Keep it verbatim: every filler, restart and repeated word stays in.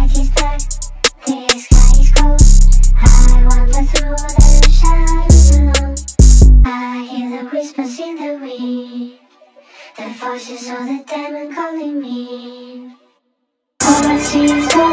night is black, the sky is cold. I wander through the shadows alone. I hear the whispers in the wind, the voices of the demon calling me. All I see is